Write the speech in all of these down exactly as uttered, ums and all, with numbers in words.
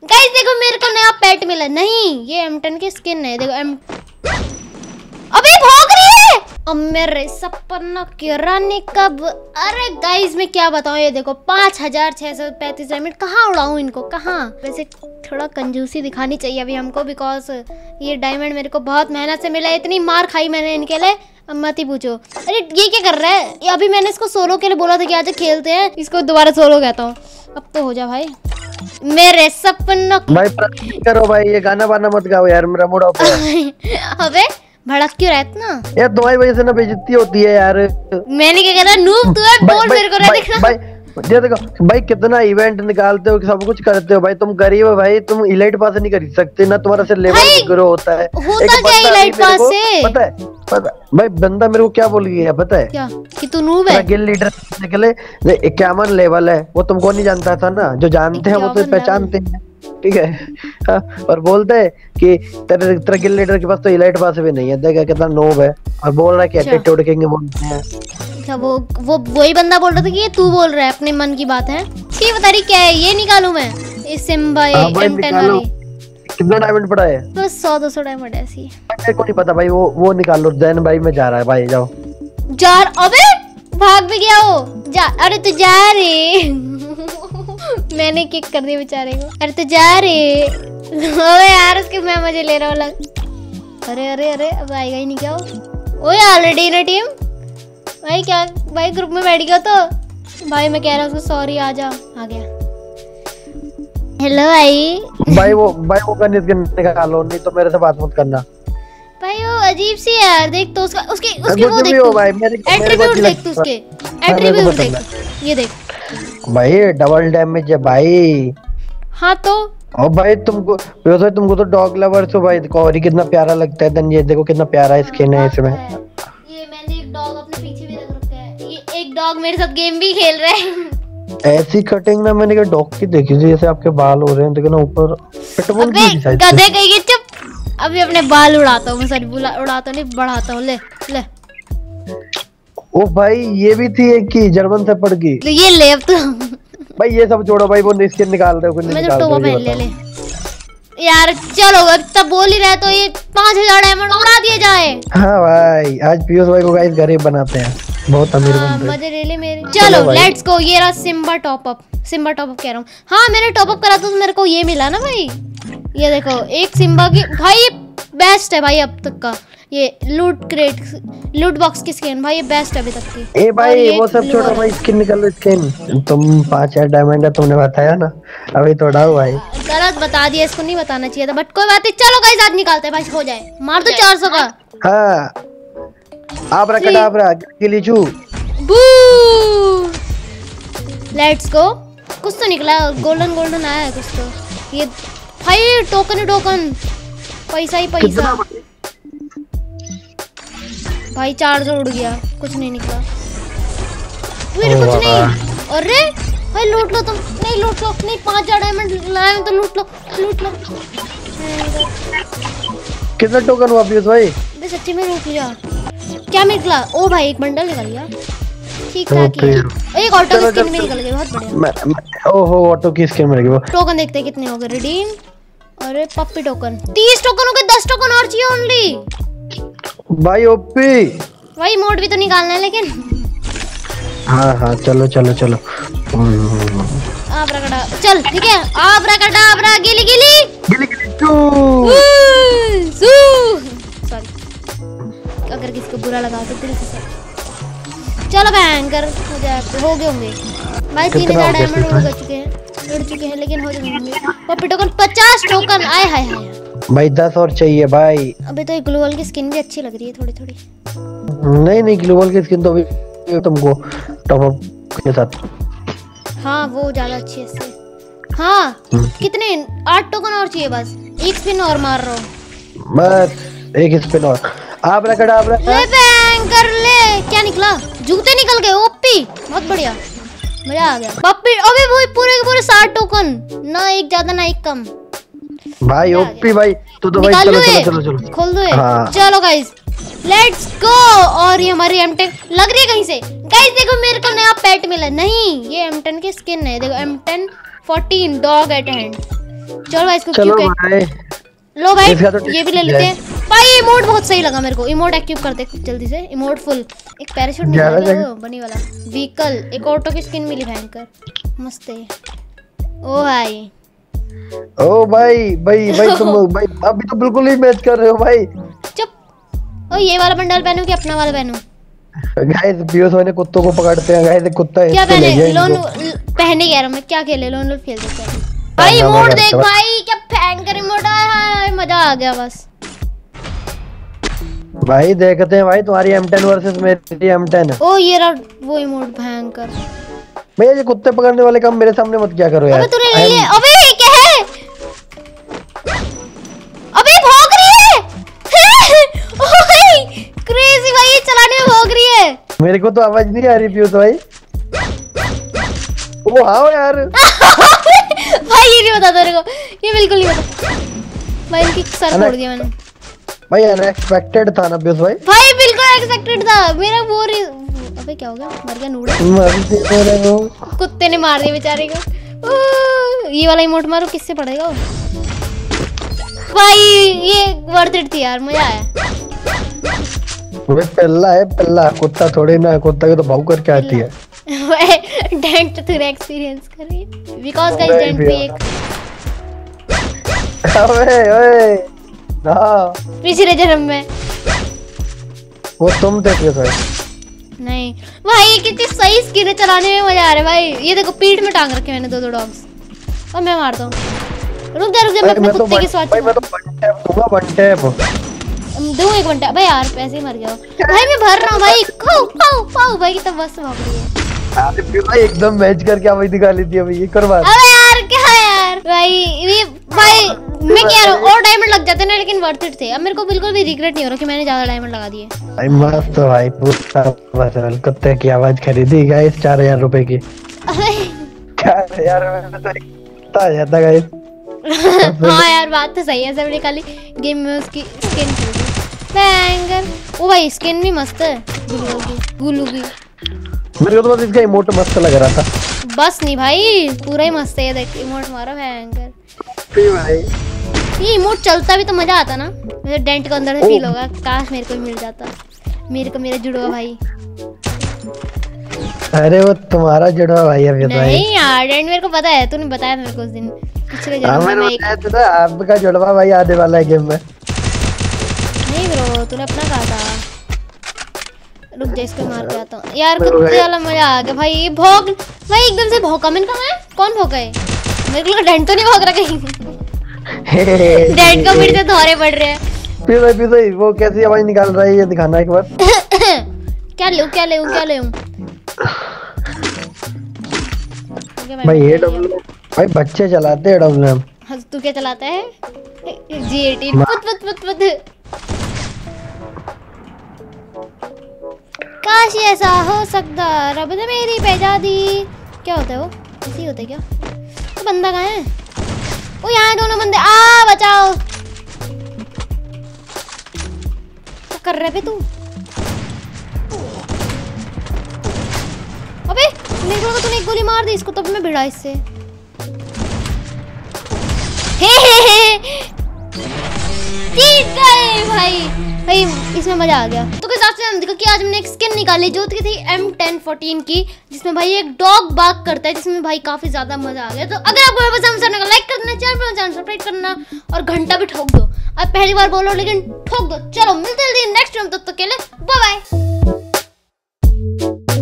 Guys देखो मेरे को नया पेट मिला। नहीं ये एम टेन की स्किन है। देखो एम अभी भाग रही है। अब मेरे सपना की रानी कब। अरे गाइस मैं क्या बताऊं, ये देखो पाँच हजार छह सौ पैंतीस डायमंड कहाँ उड़ाऊं इनको, कहाँ। वैसे थोड़ा कंजूसी दिखानी चाहिए अभी हमको, बिकॉज ये डायमंड मेरे को बहुत मेहनत से मिला है। इतनी मार खाई मैंने इनके लिए, अब मत ही पूछो। अरे ये क्या कर रहा है, ये अभी मैंने इसको सोलो के लिए बोला था कि आज खेलते हैं, इसको दोबारा सोलो कहता हूँ। अब तो हो जा भाई मेरे सपनों भाई करो भाई, ये गाना वाना मत गाओ यार, मेरा मूड ऑफ है। अबे भड़क क्यों रहता ना यार, तुम्हारी वजह से ना बेइज्जती होती है यार। मैंने क्या कहना, नूब तू है, बोल मेरे को। देखना भाई ये देखो भाई, कितना इवेंट निकालते हो, सब कुछ करते हो भाई, तुम गरीब हो भाई, तुम इलाइट पास नहीं खरीद सकते ना, तुम्हारा से लेवल ग्रो होता है। होता क्या इलाइट पास से, पता है? पता भाई बंदा मेरे को क्या बोल गया पता है? क्या कि तू नूब है? गिल्ड लीडर निकले इक्यावन लेवल है, वो तुमको नहीं जानता था ना, जो जानते हैं वो तो पहचानते हैं, ठीक है। हाँ, और बोलते हैं कि तेरे तेरे गिल्ड लीडर के पास तो इलाइट पास भी नहीं है, देखा कितना नोब है, और बोल रहा है कि एटीट्यूड किंग बोलते हैं। अच्छा वो वो वही बंदा बोल रहा था कि ये तू बोल रहा है, अपने मन की बात है। ये बता रही क्या है, ये निकालूं मैं इस सिम्बा एम टेन वाली। कितना डायमंड पड़ा है? बस सौ दो सौ डायमंड ऐसी। मेरे को नहीं पता भाई, वो वो निकाल लो। जैन भाई में जा रहा है भाई, जाओ जा। अबे भाग भी गया वो, जा। अरे तू जा रे मैंने किक कर दिया बेचारे को। अरे तू जा रे ओए यार, उसके मैं मजे ले रहा हूँ लग। अरे अरे अरे अब आएगा ही नहीं क्या वो। ओए ऑलरेडी ना टीम भाई, क्या भाई ग्रुप में बैठ गया तो भाई मैं कह रहा हूँ उसको सॉरी, आ जा। आ गया। हेलो भाई भाई वो भाई वो गन इसके निकालो, नहीं तो मेरे से बात मत करना भाई। वो अजीब सी है यार, देख तो उसका उसके उसके वो देख भाई, एट्रीब्यूट देख तू उसके एट्रीब्यूट देख, ये देख भाई डबल डैमेज है भाई। हाँ तो और भाई तुमको तो तुमको तो डॉग लवर्स हो भाई, कॉरी कितना प्यारा लगता है। देन ये देखो कितना प्यारा स्किन है इसमें। ये मैंने एक डॉग अपने पीछे भी रख रखा है, ये एक डॉग मेरे साथ गेम भी खेल रहा है। ऐसी कटिंग ना मैंने डॉग की देखी थी, जैसे आपके बाल हो रहे हैं, देखो ना ऊपर पिटबुल की साइड। गधे कहीं चुप, अभी अपने बाल उड़ाता हूँ मैं, सॉरी उड़ाता नहीं बढ़ाता हूँ। ले ले ओ भाई ये भी थी एक की जर्मन से पड़ गई। ये ले अब तो भाई ये सब छोड़ो भाई, वो स्किन निकाल दो, कुछ निकाल दो। पहन ले ले यार, चलो अब तब बोल ही रहे तो ये पाँच हजार डायमंड उड़ा दिए जाए। हाँ भाई आज पीयूष भाई को गाइस गरीब बनाते हैं, बहुत अमीर बन रहे हैं। मजे ले ले मेरे। चलो लेट्स गो। ये रहा Simba top up, Simba top up कह रहा हूँ। हाँ मैंने टॉप अप करा तो मेरे को ये मिला ना भाई, ये देखो एक सिम्बा की भाई, ये बेस्ट है भाई अब तक का। ये लूट क्रेट लूट बॉक्स की स्किन भाई, ये बेस्ट है अभी तक की। ए भाई वो सब छोड़ो भाई, स्किन निकालो स्किन। तुम पाँच हजार डायमंड है तुमने बताया ना, अभी तो उड़ाओ भाई। गलत बता दिया, इसको नहीं बताना चाहिए था, बट कोई बात नहीं। चलो गाइस आज निकालते हैं भाई, हो जाए। मार दो चार सौ का। हाँ आबरा कडाबरा गिलीचू बू। Let's go. कुछ तो निकला, गोल्डन गोल्डन आया है कुछ तो। ये भाई टोकन ही टोकन, पैसा ही पैसा भाई। चार सौ उड़ गया, कुछ नहीं निकला। मेरे कुछ नहीं। अरे भाई लूट लो तुम। नहीं लूट लो, नहीं पाँच हजार डायमंड लाए तो लूट लो, लूट लो। कितना टोकन हुआ पीयूष भाई? मैं सच्ची में लूट लिया। क्या निकला? ओ भाई एक बंडल निकल गया, ठीक ठाक ही। एक ऑटो की स्किन भी निकल गई, बहुत बढ़िया। ओहो ऑटो की स्किन मिल गई। टोकन देखते हैं कितने हो गए रिडीम। अरे पप्पी टोकन तीस टोकन हो गए, दस टोकन और चाहिए ओनली भाई। ओपी भाई मोड भी तो निकालना है लेकिन। हाँ हाँ चलो चलो चलो। आबरा कड़ा चल, ठीक है। आबरा कड़ा आबरा गिली गिली गिली गिली चू सू। सॉरी अगर किसी को बुरा लगा तो दिल से सॉरी। चलो बैंकर हो जाए, हो गए होंगे भाई। तीन हजार डायमंड उड़ चुके हैं, उड़ चुके हैं लेकिन हो जाएंगे। पप्पी टोकन पचास टोकन आए हाय हाय भाई, दस और चाहिए भाई। अबे तो ग्लोबल की स्किन भी अच्छी लग रही है थोड़ी थोड़ी। नहीं नहीं ग्लोबल की स्किन तो भी तुमको टॉप अप के साथ। हाँ वो ज्यादा अच्छी है इससे। हाँ कितने? आठ टोकन और चाहिए बस। एक स्पिन और मार रहा हूँ बस, एक स्पिन और। आबरा कडाबरा ले बैंकर ले। क्या निकला? जूते निकल गए। ओपी बहुत बढ़िया, मजा आ गया। पप्पी अबे वो पूरे के पूरे साठ टोकन, ना एक ज्यादा ना एक कम भाई। ओपी भाई तो तो भाई चलो चलो चलो चलो खोल दो। हाँ। चलो गाइस लेट्स गो। और ये हमारी एम टेन लग रही है कहीं से। गाइस देखो मेरे को नया पेट मिला। नहीं ये एम टेन की स्किन है, देखो M ten fourteen dog at hand. चलो भाई इसको चलो क्यों भाई लो भाई इसका तो ये भी ले लेते हैं भाई। इमोट बहुत सही लगा मेरे को। इमोट एक्टिव करते जल्दी से। Emote full. एक पैराशूट मिला है बनी वाला व्हीकल। एक ऑटो की स्किन मिली भयंकर मस्त है। ओ भाई ओ भाई भाई भाई तुम भाई अभी तो बिल्कुल ही मैच कर रहे हो भाई। चुप। ओ ये वाला बंडल पहनूं कि अपना वाला पहनूं? गाइस पीयूष भाई ने कुत्तों को पकड़ते हैं गाइस। कुत्ता क्या पहने? लोन पहने कह रहा हूं मैं। क्या खेले? लोन लोन खेल सकते हैं भाई। इमोट देख भाई क्या भयंकर इमोट आया। मजा आ गया बस। भाई देखते हैं भाई तुम्हारी एम टेन वर्सेस मेरी एम टेन। ओ ये रहा वो इमोट भयंकर। भैया ये कुत्ते पकड़ने वाले काम मेरे सामने मत क्या करो यार। अबे तूने ले लिया। अबे ये क्या है? अबे भाग रही है। ओए क्रेजी भाई ये चलाने में भाग रही है। मेरे को तो आवाज नहीं आ रही पीयूष भाई। वो हाँ यार। भाई ये नहीं बता तेरे को। ये बिल्कुल नहीं बता भाई। इनकी सर फोड़ दिया मैंने भाई। अनएक्सपेक्टेड था ना पीयूष भाई। भाई बिल्कुल अनएक्सपेक्टेड था मेरा वो री... अबे क्या हो गया? मर गया नूडल। कुत्ते ने मार दिया बेचारे को। ये वाला इमोट मारो किससे पड़ेगा भाई? ये वर्थ इट थी यार। मजा आया। वो पल्ला है पल्ला। कुत्ता थोड़ी ना। कुत्ता के तो भाव करके आती है। डेंट तेरा एक्सपीरियंस कर रही है बिकॉज़ गाइस डेंट भी एक अबे ओए ना पिछले जन्म में वो तुम थे पीयूष भाई। नहीं भाई कितनी सही स्किन है। चलाने में मजा आ रहा है भाई। ये देखो पीठ में टांग रखे मैंने दो दो डॉग्स। और मैं मारता हूं। रुक जा रुक जा मैं अपने कुत्ते की स्वाद। भाई मैं तो वन टैप दूंगा। वन टैप दूं एक घंटा भाई यार। पैसे ही मर गया भाई। मैं भर रहा हूं भाई। खाओ खाओ खाओ भाई। कितना बस भाग रही है। अरे पीयूष भाई एकदम मैच करके आवाज निकाल ली थी अभी। ये कर बात। अबे यार क्या यार भाई। ये भाई मैं कह रहा हूं और डायमंड लग जाते ना लेकिन वर्थ इट थे। अब मेरे को बिल्कुल भी रिग्रेट नहीं हो रहा कि मैंने ज्यादा डायमंड लगा दिए। भाई मस्त भाई पूरा बस कुत्ते की आवाज खरीदी गाइस चार हजार रुपए की। चार हजार में तो इतना ज्यादा गाइस। हाँ यार बात तो सही है। सबने खाली गेम में उसकी स्किन खरीदी बैंगर। ओ भाई स्किन भी मस्त है गुलू की। मेरे को तो बस इसका इमोट मस्त लग रहा था। बस नहीं भाई पूरा ही मस्त है। देख इमोट मारा बैंगर भाई। ये इमोट चलता भी तो मजा आता ना। मेरे डेंट को अंदर से फील होगा। काश मेरे को भी मिल जाता। मेरे को मेरा जुड़वा भाई। अरे वो तुम्हारा जुड़वा भाई है भाई। नहीं यार डेंट मेरे को पता है। तूने बताया था मेरे को उस दिन पिछले जन्म में। एक आपका जुड़वा भाई आने वाला है गेम में। नहीं ब्रो तूने अपना कहा था। रुक जा इसको मार के आता हूँ यार। कुत्ते वाला मजा आ गया भाई। ये भौंक भाई एकदम से भौंका। मैंने कहा मैं कौन भौंका है? मेरे को डेंट तो नहीं भौंक रहा कहीं। डेंट का पीठ से धोरे पड़ रहे हैं। फिर फिर भाई वो कैसी आवाज निकाल रहा है ये दिखाना एक बार। क्या ले क्या ले क्या ले भाई ये डब्ल्यू भाई बच्चे चलाते हैं डब्ल्यू। हाँ तू क्या चलाता है? जी एटीन पुत पुत पुत पुत। काश ऐसा हो सकता रब ने मेरी पहचान दी। क्या होता है वो? ऐसे होता है क्या? तो बंदा कहाँ है? ओ यहाँ दोनों बंदे। आ बचाओ। क्या कर रहे पे तू? अबे मेरे को तूने एक गोली मार दी इसको तब मैं भिड़ा इससे। हे हे हे जीत गए भाई। भाई इसमें मजा आ गया। तो किस हिसाब से हम देखो कि आज हमने एक स्किन निकाली जो कि थी एम टेन फोर्टीन की जिसमें भाई एक डॉग बाग करता है जिसमें भाई काफी ज्यादा मजा आ गया। तो अगर आपको पसंद है तो लाइक कर देना, चैनल पर चैनल सब्सक्राइब करना और घंटा भी ठोक दो। अब पहली बार बोलो लेकिन ठोक दो। चलो मिलते हैं नेक्स्ट टाइम। तब तक के लिए बाय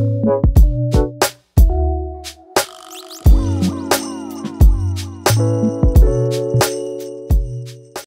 बाय।